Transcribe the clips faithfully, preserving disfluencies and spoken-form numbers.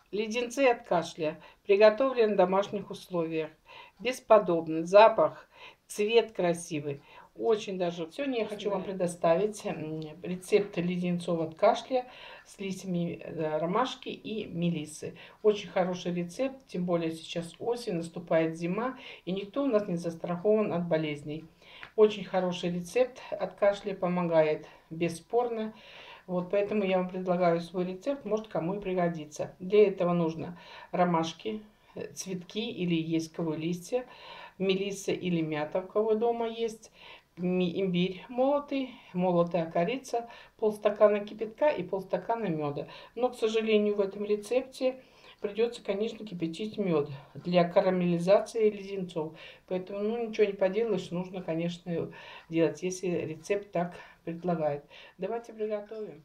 Леденцы от кашля приготовлены в домашних условиях. Бесподобный запах, цвет красивый. Очень даже. Сегодня я хочу вам предоставить рецепт леденцов от кашля с листьями ромашки и мелиссы. Очень хороший рецепт, тем более сейчас осень, наступает зима, и никто у нас не застрахован от болезней. Очень хороший рецепт от кашля, помогает бесспорно. Вот поэтому я вам предлагаю свой рецепт, может кому и пригодится. Для этого нужно ромашки, цветки или есть кого листья, мелисса или мята, у кого дома есть, имбирь молотый, молотая корица, полстакана кипятка и полстакана меда. Но, к сожалению, в этом рецепте придется, конечно, кипятить мед для карамелизации леденцов. Поэтому, ну, ничего не поделаешь, нужно, конечно, делать, если рецепт так предлагает. Давайте приготовим.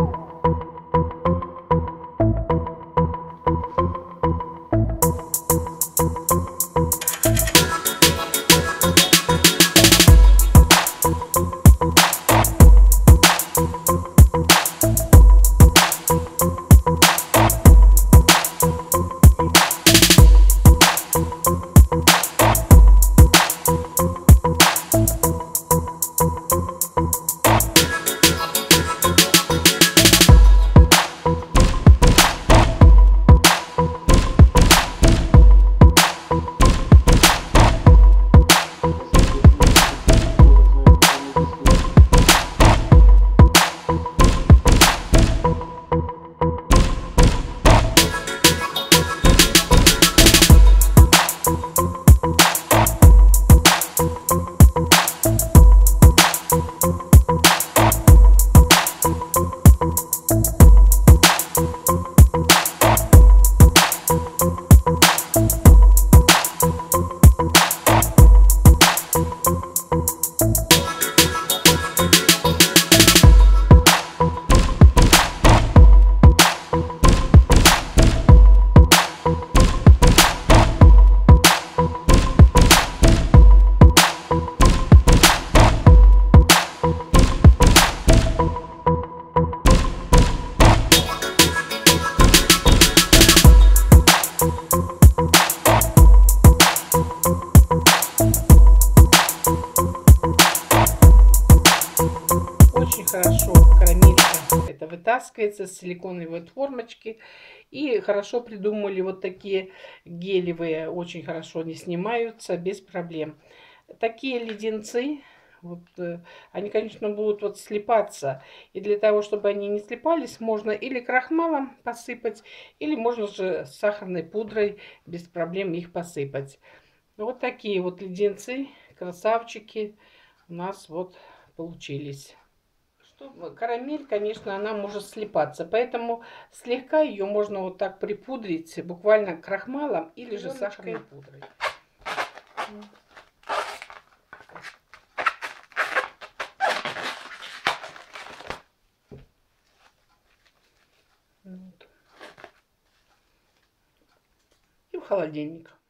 Очень хорошо карамелька это вытаскивается с силиконовой формочки. И хорошо придумали вот такие гелевые, очень хорошо они снимаются без проблем. Такие леденцы, вот, они, конечно, будут вот слипаться. И для того, чтобы они не слипались, можно или крахмалом посыпать, или можно же с сахарной пудрой без проблем их посыпать. Вот такие вот леденцы, красавчики, у нас вот получились. Карамель, конечно, она может слипаться, поэтому слегка ее можно вот так припудрить, буквально крахмалом или же сахарной пудрой. Вот. И в холодильник.